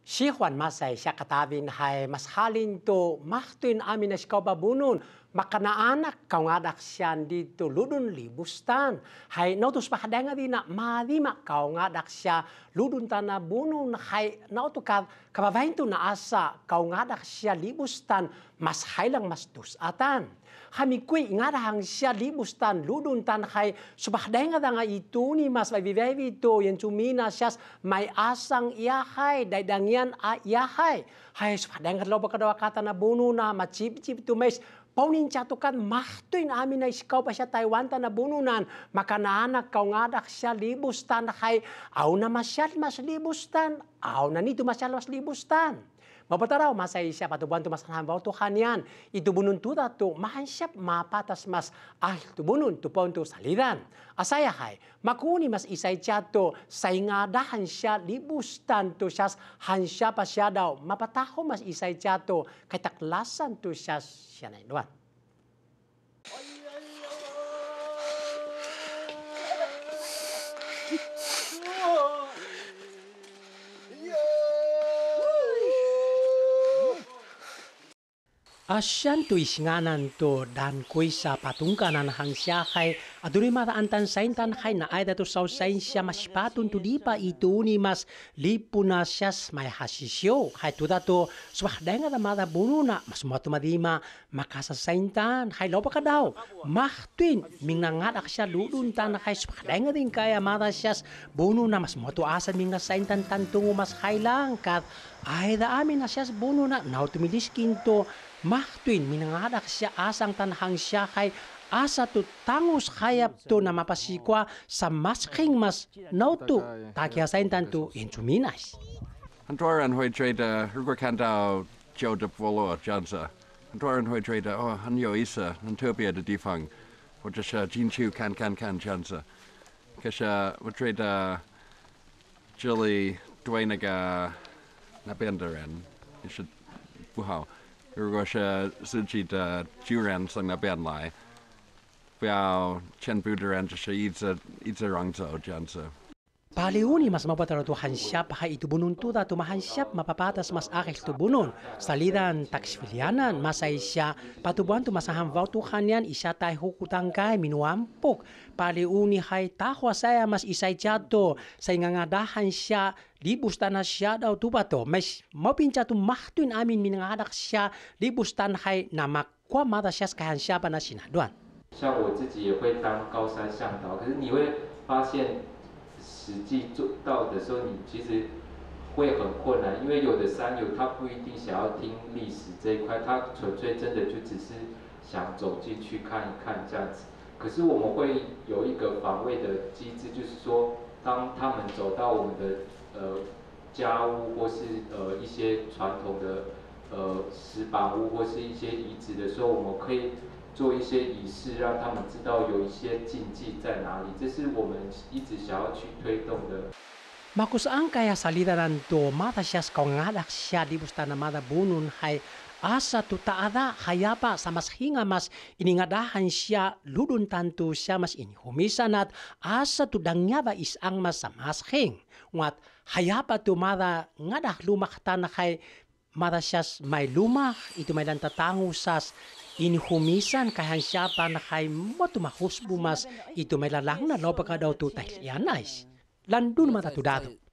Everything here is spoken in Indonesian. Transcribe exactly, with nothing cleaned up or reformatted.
Si Juan Masay siya katabin hay mas halin to mahtuin amin na sikaw babunun makanaanak kaungadak siyan dito ludun libustan hay nautos pakadanga din na madima kaungadak siya ludun tana bunun hay nauto ka kababahin to na asa kaungadak siya libustan mas haylang mas tusatan. Kami kuy ngarahang siya libustan ludun tan hay subakdanga nga itu ni mas may vivevi to yan sumina siyas may asang iyahay daydangyan a iyahay hay subakdanga lo kadawa kata na buno na machip-chip to mes paunin chatukan mahtuin amin na iskaw pa siya Taiwan ta na bununan makanaanak kaungadak siya libustan hay aw na masyal mas libustan aw na nito masyal mas libustan. Mapataraw masay siya patubuan to mas hambaw to kanyan. Itubunun to dato mahansyap mapatas mas ahil tubunun to pon to salidan. Asaya hay makuni mas isay siya to say ngadahan siya libustan to siya hansya pa siya daw mapataho mas isay siya to kay taklasan to siya siya na inuan. Asyan to isnganan to dan kuy sa patungkanan hang siya kay adunay mataantan saintan kay na ay dato sa sain siya mas patun to di pa ito ni mas lipo na siya may hasisyo kay to dato swahday nga damada buno na mas mato madima makasasaintan kay lopa ka daw mahtuin ming nangadak siya ludun tan kay swahday nga din kaya mata siya buno na mas mato asan ming nasaintan tantungo mas kailang kat ay da amin na siya buno na now tumiliskin to mahtuin minangadak siya asang tanhang siya kay asa to tangos kayap to na mapasikwa sa masking mas nauto takyasain tanto insuminas. Hantuaran hoy trade rugo kandao Joe de Polo Jansa. Hantuaran hoy trade oh hanyo isa Antopia de difang. Or just Jinchu kan kan kan Jansa. Kasha would trade Jilly Dwaynaga Nabendaran. You should wow. Russia suji da juran sang na ben lai. Biao chen buderan just itza itza rangzo janso. Paliuni mas mapataro to hansyap ha itubunun to da tumahansyap mapapatas mas akil tubunun. Salidan taksfilianan masay siya patubuan to masahamvaw to kanyan isya tay hukutang kay minuampok. Paliuni hay tahwa saya mas isay jato say ngangadahan siya libustan na siya daw tubato. Mas mapincha to mahtuin amin minangadak siya libustan hay na makwa mata siya kahansyapan na sinaduan. 像我自己也会当高山向导，可是你会发现。 实际做到的时候，你其实会很困难，因为有的山友他不一定想要听历史这一块，他纯粹真的就只是想走进去看一看这样子。可是我们会有一个防卫的机制，就是说，当他们走到我们的呃家屋或是呃一些传统的呃石板屋或是一些遗址的时候，我们可以 做一些仪式，让他们知道有一些禁忌在哪里，这是我们一直想要去推动的。 Makusaan kaya salidanan to mata siya kaungadak siya libustan na mata bunun hay asa to taada hayapa sa mas hinga mas iningadahan siya ludun tanto siya mas inihumisan at asa to dangyaba isang mas sa mas hing. Ngat hayapa to mata ngadak lumaktan na kay mata siya may lumah ito may lantatango sas inhumisan kahansyapan na kay matumahusbo mas ito may lalang na lopa ka daw tutay lianais. Landun matatudado.